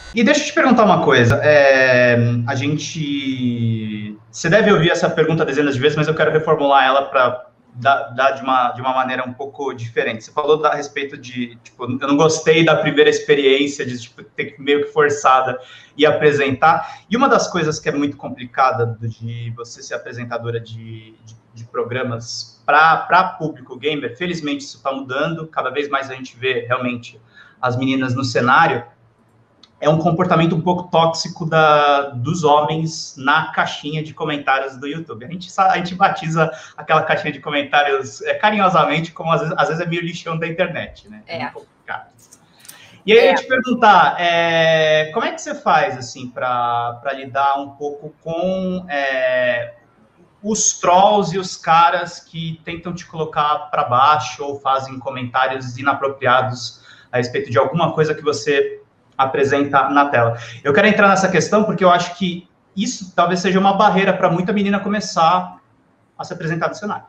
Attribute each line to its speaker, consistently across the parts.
Speaker 1: E deixa eu te perguntar uma coisa. A gente... Você deve ouvir essa pergunta dezenas de vezes, mas eu quero reformular ela para dar de uma maneira um pouco diferente. Você falou a respeito de, tipo, eu não gostei da primeira experiência de, tipo, ter meio que forçada e apresentar. E uma das coisas que é muito complicada de você ser apresentadora de programas para público gamer, felizmente isso está mudando, cada vez mais a gente vê realmente as meninas no cenário, é um comportamento um pouco tóxico dos homens na caixinha de comentários do YouTube. A gente batiza aquela caixinha de comentários carinhosamente, como às vezes é meio lixão da internet, né? É muito complicado. E aí eu ia te perguntar, como é que você faz, assim, para lidar um pouco com os trolls e os caras que tentam te colocar para baixo ou fazem comentários inapropriados a respeito de alguma coisa que você apresenta na tela. Eu quero entrar nessa questão porque eu acho que isso talvez seja uma barreira para muita menina começar a se apresentar no cenário.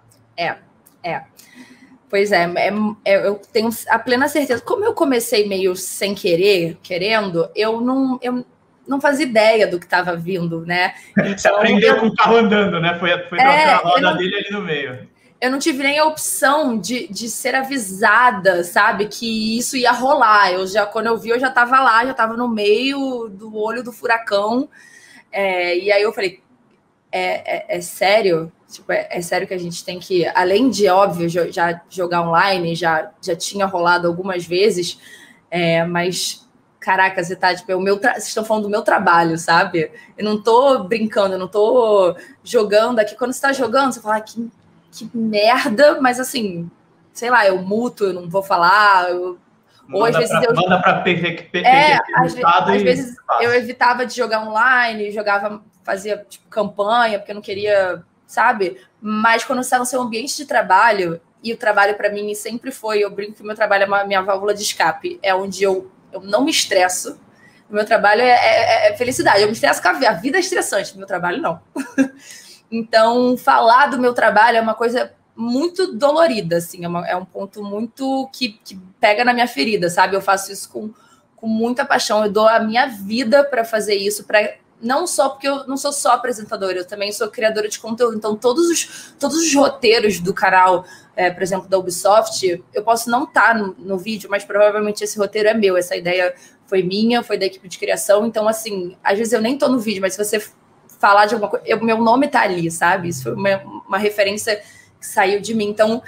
Speaker 2: Pois eu tenho a plena certeza. Como eu comecei meio sem querer, querendo, eu não fazia ideia do que estava vindo, né?
Speaker 1: Então, você aprendeu com o carro andando, né? Foi trocar a roda dele ali no meio.
Speaker 2: Eu não tive nem a opção de ser avisada, sabe? Que isso ia rolar. Quando eu vi, eu já estava lá, já estava no meio do olho do furacão. E aí eu falei, é sério? Tipo, é sério que a gente tem que, além de, óbvio, já jogar online, já tinha rolado algumas vezes, mas, caraca, você tá, tipo, vocês estão falando do meu trabalho, sabe? Eu não tô brincando, eu não tô jogando aqui. Quando você tá jogando, você fala, que merda, mas assim, sei lá, eu muto, eu não vou falar, ou às vezes
Speaker 1: manda para PV,
Speaker 2: às vezes eu evitava de jogar online, fazia tipo, campanha, porque eu não queria, sabe? Mas quando você está no seu ambiente de trabalho, e o trabalho para mim sempre foi, eu brinco que o meu trabalho é a minha válvula de escape, é onde eu não me estresso. O meu trabalho é felicidade, eu me estresso com a vida é estressante, o meu trabalho não. Então, falar do meu trabalho é uma coisa muito dolorida, assim, é um ponto muito que pega na minha ferida, sabe? Eu faço isso com muita paixão, eu dou a minha vida para fazer isso, não só porque eu não sou só apresentadora, eu também sou criadora de conteúdo, então todos os roteiros do canal, por exemplo, da Ubisoft, eu posso não estar no vídeo, mas provavelmente esse roteiro é meu, essa ideia foi minha, foi da equipe de criação, então, assim, às vezes eu nem tô no vídeo, mas se você falar de alguma coisa, meu nome tá ali, sabe? Isso foi uma referência que saiu de mim. Então,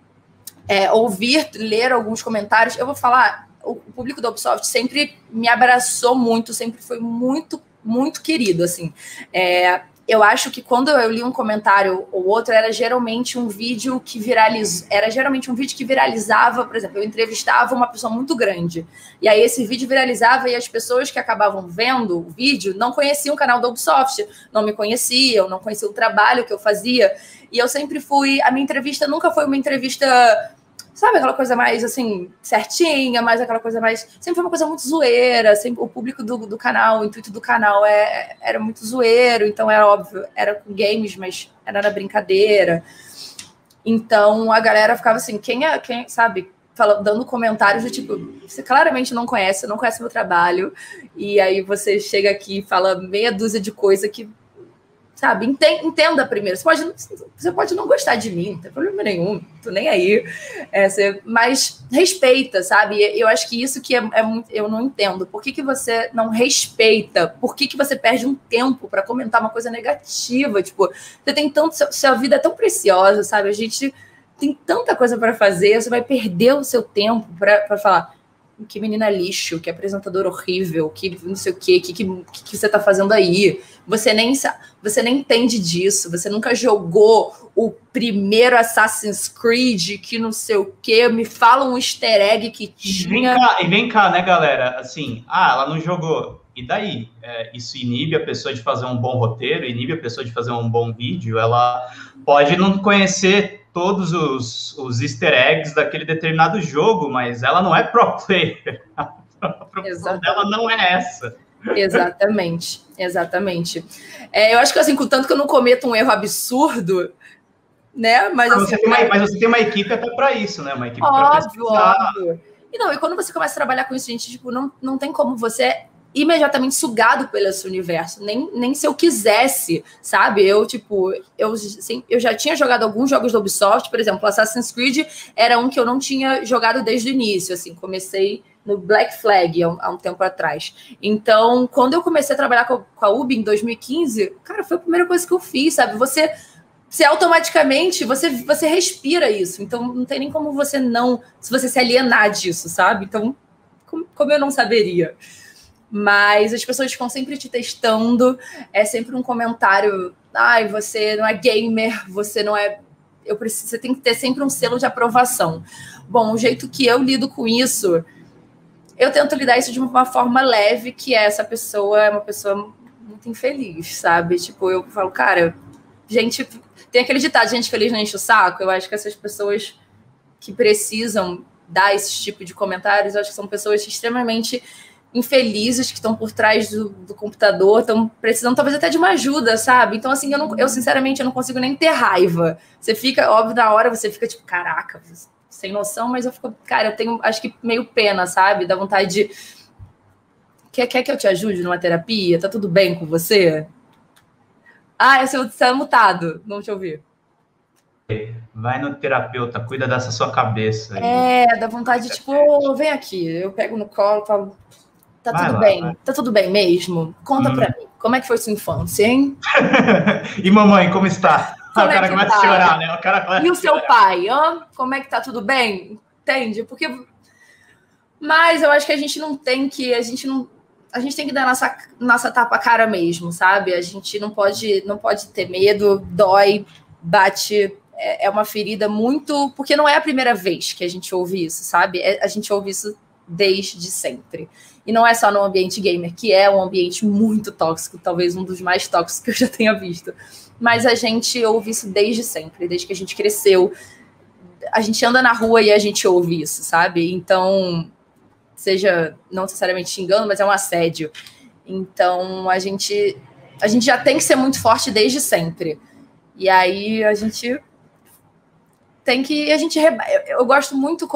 Speaker 2: ler alguns comentários, eu vou falar, o público da Ubisoft sempre me abraçou muito, sempre foi muito, muito querido, assim. Eu acho que quando eu li um comentário ou outro, era geralmente um vídeo que viralizava, por exemplo, eu entrevistava uma pessoa muito grande, e aí esse vídeo viralizava e as pessoas que acabavam vendo o vídeo não conheciam o canal da Ubisoft, não me conheciam, não conheciam o trabalho que eu fazia, e eu sempre a minha entrevista nunca foi uma entrevista, sabe, aquela coisa mais, assim, certinha, mais aquela coisa mais... Sempre foi uma coisa muito zoeira, sempre, o público do canal, o intuito do canal era muito zoeiro, então era óbvio, era com games, mas era na brincadeira. Então, a galera ficava assim, quem sabe, dando comentários do tipo, você claramente não conhece meu trabalho, e aí você chega aqui e fala meia dúzia de coisa que... Sabe, entenda primeiro. Você pode não gostar de mim, não tem problema nenhum, tô nem aí. Mas respeita, sabe? Eu acho que isso que eu não entendo. Por que você não respeita? Por que você perde um tempo para comentar uma coisa negativa? Tipo, você tem sua vida é tão preciosa, sabe? A gente tem tanta coisa para fazer, você vai perder o seu tempo para falar que menina lixo, que apresentador horrível, que não sei o que você tá fazendo aí. Você nem entende disso, você nunca jogou o primeiro Assassin's Creed, que não sei o que, me fala um easter egg que tinha...
Speaker 1: Vem cá, né, galera? Assim, ela não jogou. E daí? Isso inibe a pessoa de fazer um bom roteiro, inibe a pessoa de fazer um bom vídeo, ela pode não conhecer todos os easter eggs daquele determinado jogo, mas ela não é pro player. A profissão dela não é essa.
Speaker 2: Exatamente. Eu acho que, assim, contanto que eu não cometo um erro absurdo, né? Mas
Speaker 1: você tem uma equipe até para isso, né? Uma equipe
Speaker 2: óbvio. E quando você começa a trabalhar com isso, gente, tipo, não tem como você imediatamente sugado pelo esse universo, nem se eu quisesse, sabe? Eu já tinha jogado alguns jogos da Ubisoft, por exemplo, Assassin's Creed era um que eu não tinha jogado desde o início, assim, comecei no Black Flag há um tempo atrás. Então, quando eu comecei a trabalhar com a Ubi em 2015, cara, foi a primeira coisa que eu fiz, sabe? Você automaticamente, você respira isso, então não tem nem como você se alienar disso, sabe? Então, como eu não saberia? Mas as pessoas ficam sempre te testando, é sempre um comentário, ai, você não é gamer, você não é... Você tem que ter sempre um selo de aprovação. Bom, o jeito que eu lido com isso, eu tento lidar isso de uma forma leve, que essa pessoa é uma pessoa muito infeliz, sabe? Tipo, eu falo, cara, gente... Tem aquele ditado, gente feliz não enche o saco. Eu acho que essas pessoas que precisam dar esse tipo de comentários, eu acho que são pessoas extremamente infelizes que estão por trás do computador, estão precisando talvez até de uma ajuda, sabe? Então, assim, eu sinceramente, eu não consigo nem ter raiva. Você fica, óbvio, na hora você fica tipo, caraca, sem noção, mas eu fico, cara, eu tenho, acho que meio pena, sabe? Dá vontade de... Quer que eu te ajude numa terapia? Tá tudo bem com você? Ah, você tá mutado, não te ouvi.
Speaker 1: Vai no terapeuta, cuida dessa sua cabeça. Aí.
Speaker 2: Dá vontade de, tipo, vem aqui. Eu pego no colo e falo, tá tudo bem? Vai. Tá tudo bem mesmo? Conta pra mim, como é que foi sua infância, hein?
Speaker 1: E mamãe, como está? O cara começa a chorar, né?
Speaker 2: E o seu pai, como é que tá, tudo bem? Entende? Porque... Mas eu acho que a gente tem que dar nossa tapa a cara mesmo, sabe? A gente não pode ter medo, dói, bate, é uma ferida muito... Porque não é a primeira vez que a gente ouve isso, sabe? A gente ouve isso desde sempre. E não é só no ambiente gamer, que é um ambiente muito tóxico, talvez um dos mais tóxicos que eu já tenha visto. Mas a gente ouve isso desde sempre, desde que a gente cresceu. A gente anda na rua e a gente ouve isso, sabe? Então... seja não necessariamente xingando, mas é um assédio. Então, a gente já tem que ser muito forte desde sempre. E aí, a gente tem que... Eu gosto muito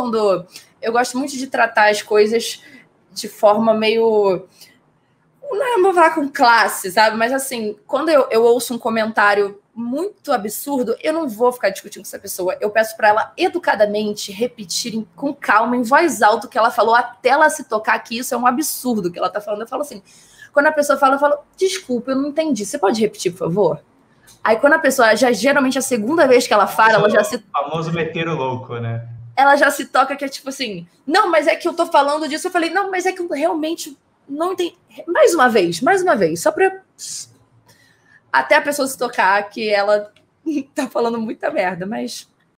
Speaker 2: de tratar as coisas de forma meio... Não vou falar com classe, sabe? Mas, assim, quando eu ouço um comentário muito absurdo, eu não vou ficar discutindo com essa pessoa. Eu peço para ela educadamente repetir com calma, em voz alta, o que ela falou, até ela se tocar que isso é um absurdo que ela tá falando. Eu falo assim, quando a pessoa fala, eu falo, desculpa, eu não entendi, você pode repetir, por favor? Aí quando a pessoa, geralmente a segunda vez que ela fala, ela já se...
Speaker 1: O famoso meter o louco, né?
Speaker 2: Ela já se toca que é tipo assim, não, mas é que eu tô falando disso. Eu falei, não, mas é que eu realmente não entendi. Mais uma vez, só pra... Até a pessoa se tocar que ela tá falando muita merda, mas